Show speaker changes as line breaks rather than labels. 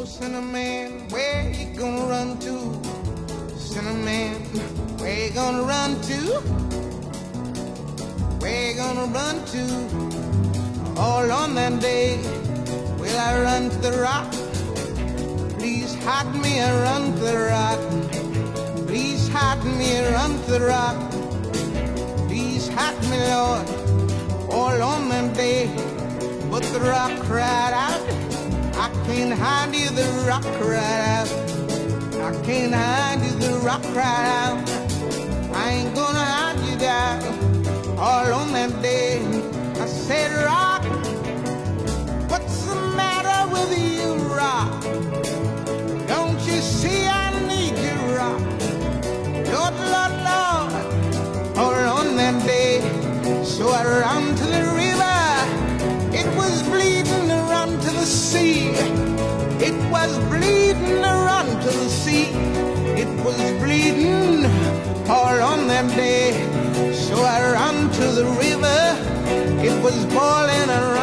Cinnamon, where you gonna run to? Cinnamon, where you gonna run to? Where you gonna run to? All on that day, will I run to the rock? Please hide me and run to the rock. Please hide me and run to the rock. Please hide me, Lord, all on that day. But the rock cried out, I can't hide you, the rock cried out. I can't hide you, the rock cried out. I ain't gonna hide you down. All on that day, I said, rock, what's the matter with you, rock? Don't you see I need you, rock? Lord, Lord, Lord, all on that day. So I ran to the river, it was bleeding to run to the sea. It was bleeding to run to the sea. It was bleeding all on that day. So I ran to the river, it was boiling and